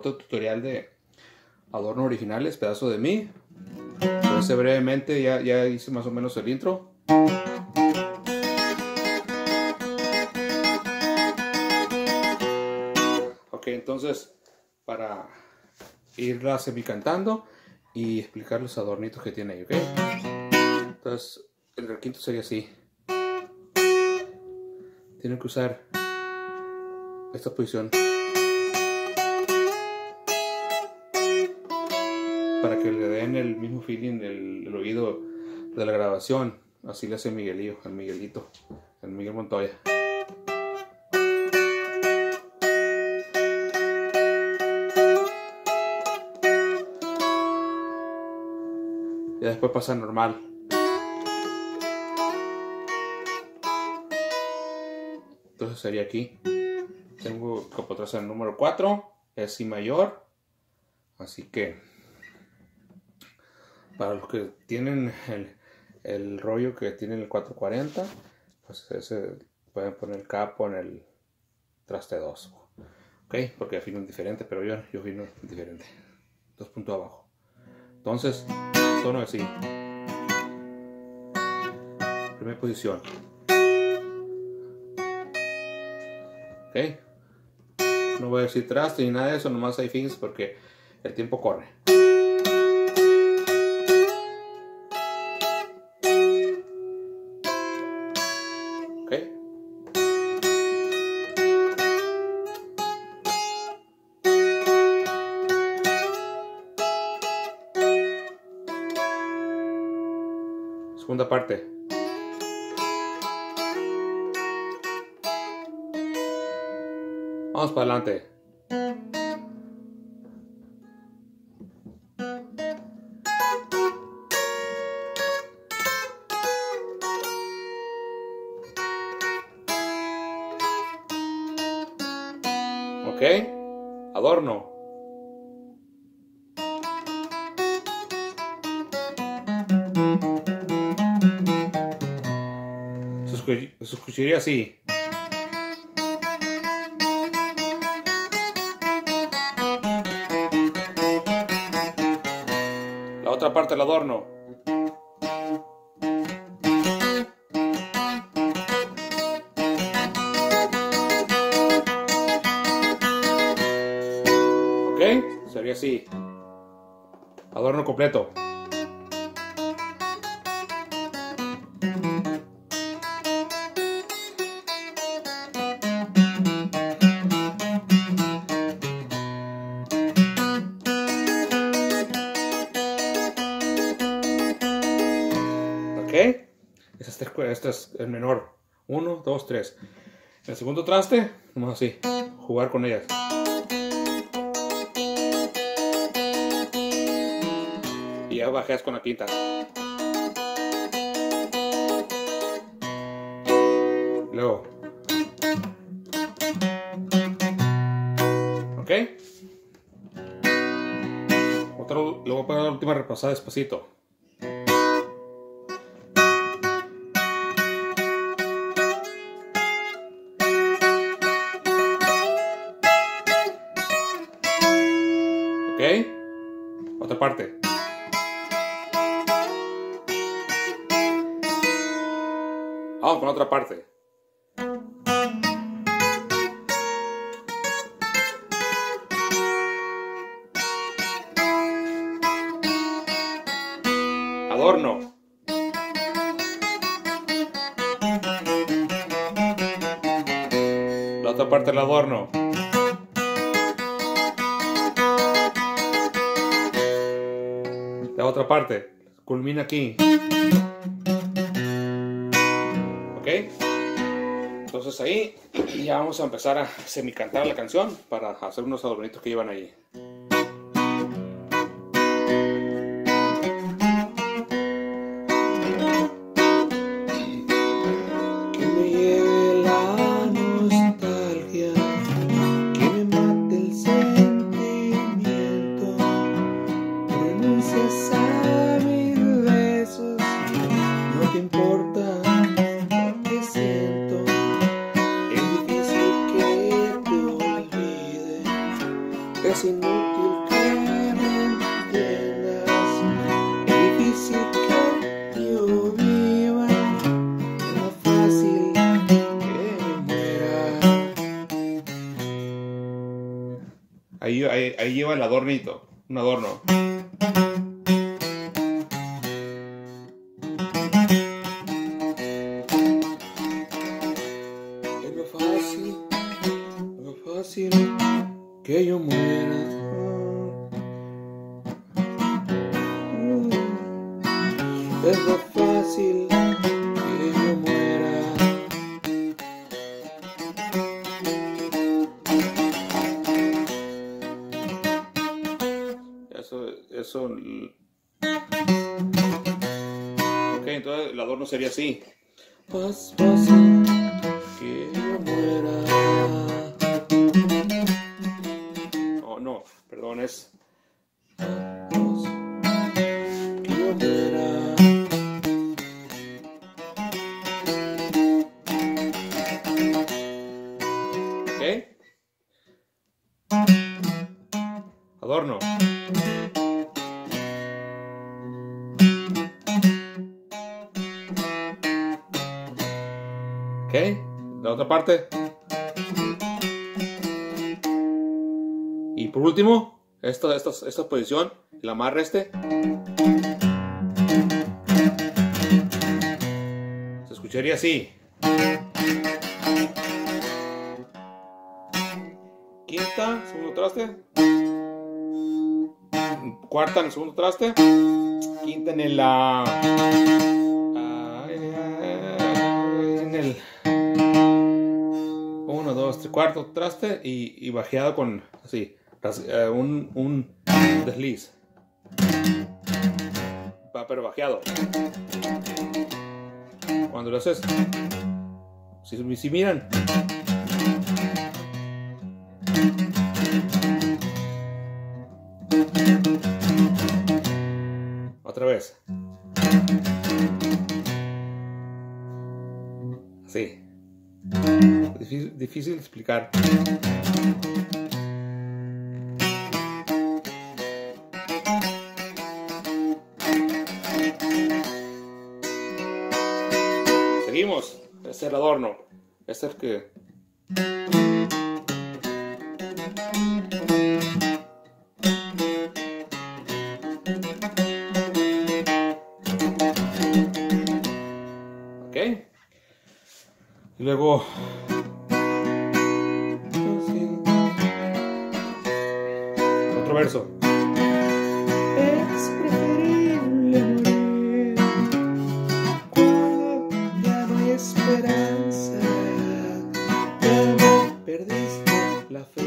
otro tutorial de adornos originales, pedazo de mí. Entonces brevemente ya hice más o menos el intro. Ok, entonces para irla semicantando y explicar los adornitos que tiene ahí, ok. Entonces el requinto sería así. Tienen que usar esta posición para que le den el mismo feeling el oído de la grabación. Así le hace Miguelito, el Miguel Montoya. Y después pasa normal. Entonces sería aquí. Tengo como atrás el número 4, es Si mayor. Así que para los que tienen el rollo que tienen el 440, pues ese pueden poner el capo en el traste 2. Ok, porque afinan diferente, pero yo afino diferente. 2 puntos abajo. Entonces, tono así. Primera posición. Ok. No voy a decir traste ni nada de eso, nomás hay fingers porque el tiempo corre. Ok. Segunda parte. Vamos para adelante. Ok. Adorno. Se escucharía así. La otra parte del adorno. Ok, sería así. Adorno completo. Ok, este es el menor. 1, 2, 3. El segundo traste, vamos así, jugar con ellas. Y ya bajas con la quinta. Luego. Ok. Luego para la última repasada despacito. Ok. Otra parte. Vamos con otra parte. Adorno. La otra parte del adorno. La otra parte. Culmina aquí. Ok. Entonces ahí ya vamos a empezar a semicantar la canción para hacer unos adornitos que llevan ahí. Que me lleve la nostalgia, que me mate el sentimiento, renuncias a mis besos, no te importa lo que siento. Es difícil que te olvide, que si ahí lleva el adornito, un adorno. Es más fácil que yo muera. Es más fácil que yo muera. Eso. Ok, entonces el adorno sería así. Más fácil que yo muera. Oh, no, perdón, es. Que yo muera. Ok. Adorno. Ok, la otra parte. Y por último, esta posición, el amarre se escucharía así. Quinta, segundo traste. Cuarta en el segundo traste. Quinta en el cuarto traste y bajeado con así un desliz, pero bajeado. Cuando lo haces, si miran, otra vez, así. Difícil de explicar. Seguimos. Este es el adorno. Este es el que... Ok. Y luego... otro verso. Es preferible morir cuando ya no hay esperanza. Ya no perdiste la fe.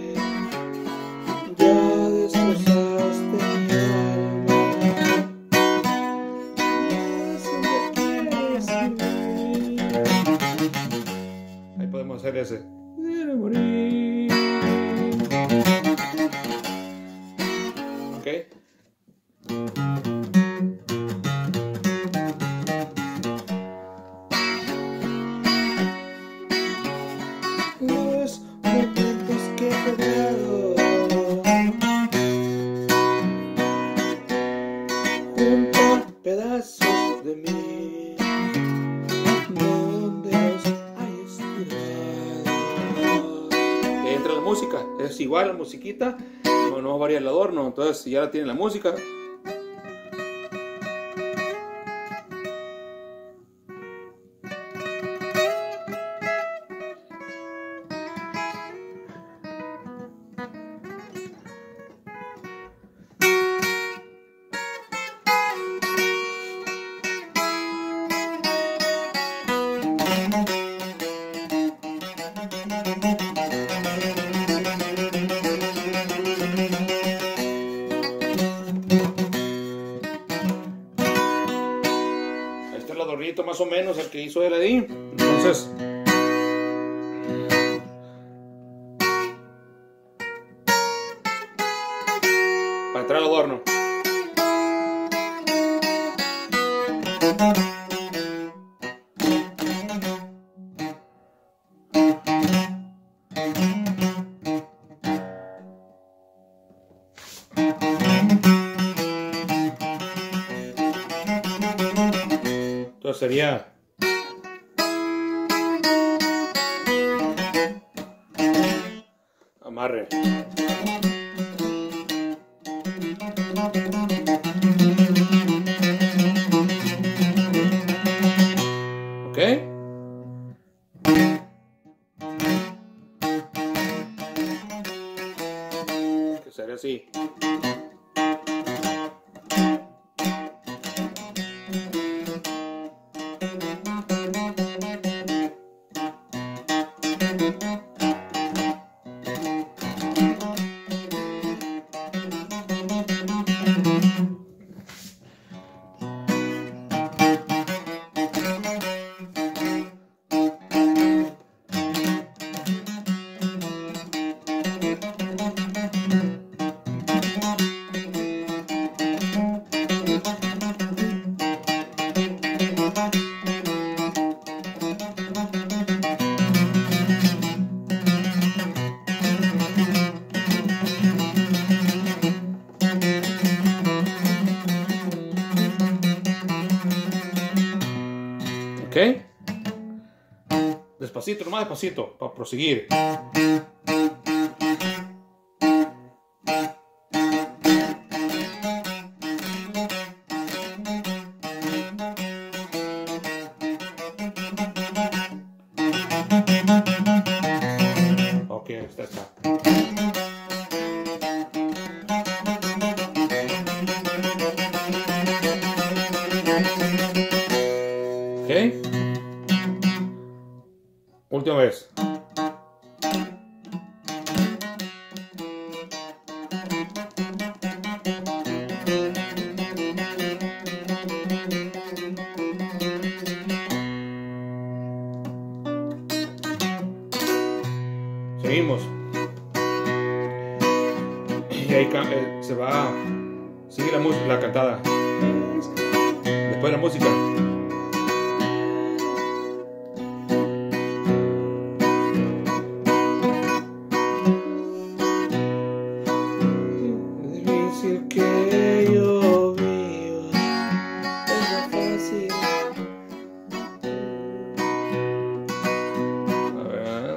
Ya destrozaste mi alma. Si no quieres vivir, Ahí podemos hacer ese. quiero morir. Ok. Los momentos que te he dado, junto a pedazos de mí, donde los hayas tirado. Entra la música. Es igual la musiquita. No varía el adorno. Entonces, si ya la tiene la música. El adornito más o menos el que hizo él ahí. Entonces para entrar al adorno, entonces sería amarre. ¿Ok? Que sería así. ¿Ok? Despacito, nomás despacito, para proseguir. Ok, está. Ok. Última vez. Seguimos. Y ahí se va. Sigue la música, la cantada. Después de la música. Difícil que yo viva, es fácil. A ver,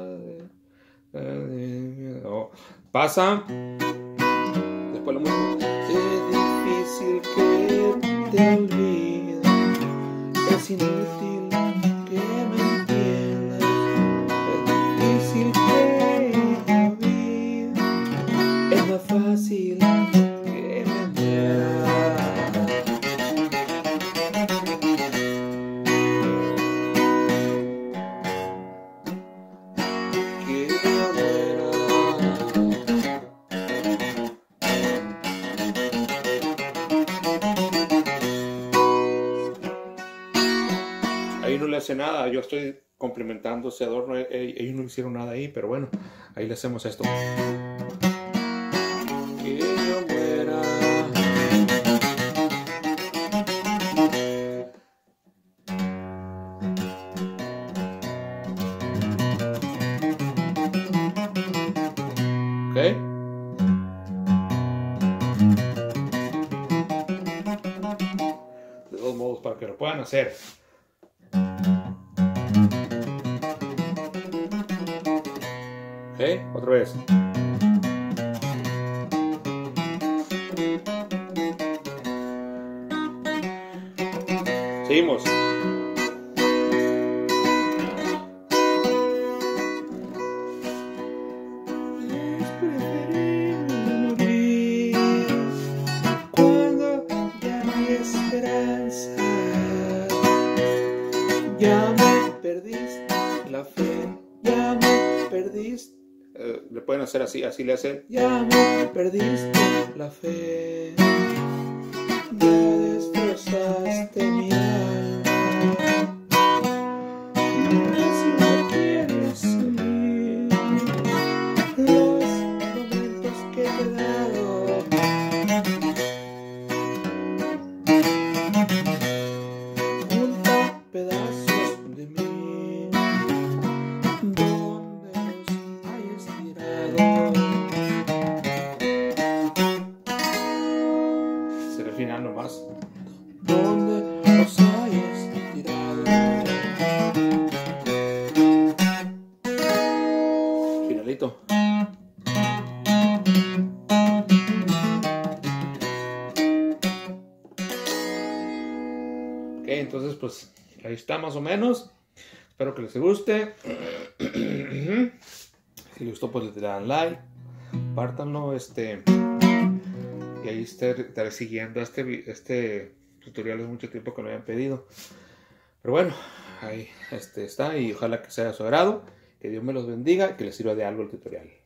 anda. Pasa. Después la música. Es difícil que te olvide, es inútil que me entiendas. Es difícil que yo viva, es más fácil que me muera. Que yo muera. Ahí no le hace nada, yo estoy complementando ese adorno, ellos no hicieron nada ahí, pero bueno, ahí le hacemos esto. Que yo muera. ¿Ok? De todos modos, para que lo puedan hacer. ¿Ok? Otra vez. Seguimos. Es preferible morir cuando ya no hay esperanza. Ya me perdiste la fe, ya me perdiste, Le pueden hacer así, así le hacen. ya me perdiste la fe. Ya destrozaste mi alma. Si no quieres salir, los momentos que te he dado, junta pedazos de mí, donde los hayas tirado. Será el final nomás. Donde los hayas tirado. Finalito. Ok, entonces pues ahí está más o menos. Espero que les guste. Si les gustó, pues le dan like, compártanlo, y ahí estaré siguiendo este tutorial. Es mucho tiempo que me habían pedido. Pero bueno, ahí está, y ojalá que sea de su agrado, que Dios me los bendiga y que les sirva de algo el tutorial.